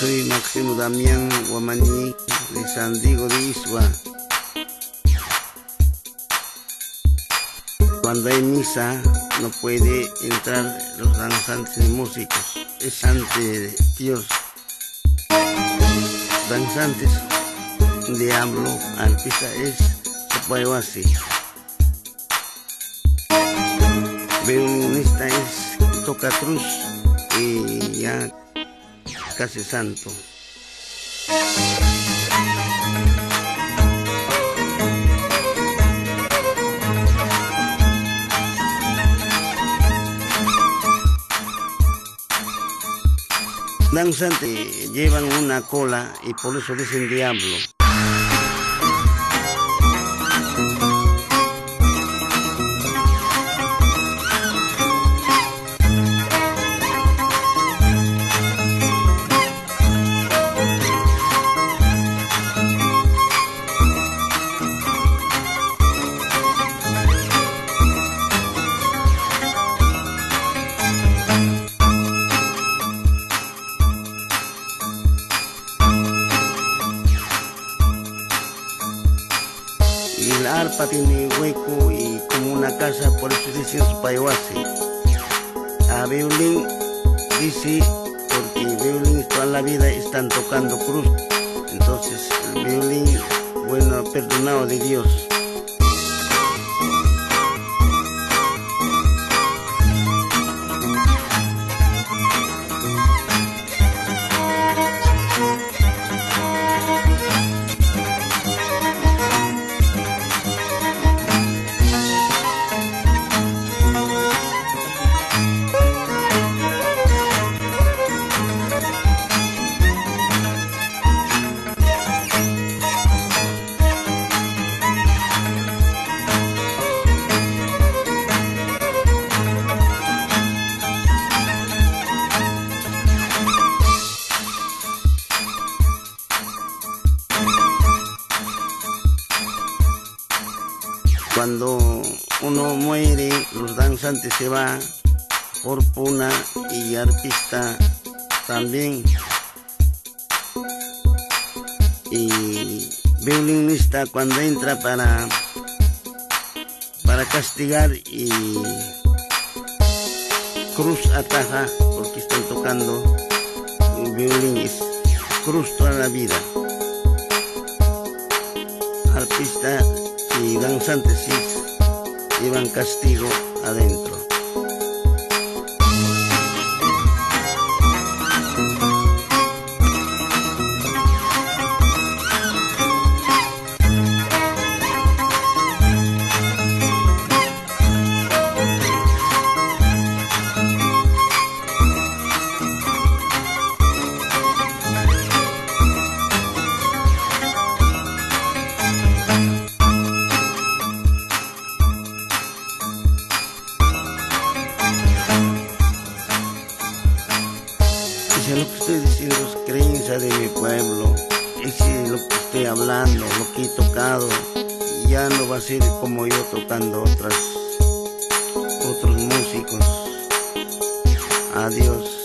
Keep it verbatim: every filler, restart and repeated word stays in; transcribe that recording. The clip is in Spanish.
soy Máximo Damián Guamaní de San Diego de Isua. Cuando hay misa no puede entrar los danzantes y músicos, es ante Dios. Danzantes, diablo, arpista es Sopayhuasi. Violinista es toca cruz y ya casi santo. Danzantes llevan una cola y por eso dicen diablo. Y la arpa tiene hueco y como una casa, por eso dicen Sopayhuasi. A violín dice, porque violín toda la vida están tocando cruz. Entonces el violín, bueno, perdonado de Dios. Cuando uno muere, los danzantes se van por puna y arpista también. Y violinista cuando entra para, para castigar y cruz ataja, porque están tocando un violín, es cruz toda la vida. Arpista y danzantes sí llevan castigo adentro. Lo que estoy diciendo es creencia de mi pueblo, es lo que estoy hablando, lo que he tocado, ya no va a ser como yo tocando otras, otros músicos. Adiós.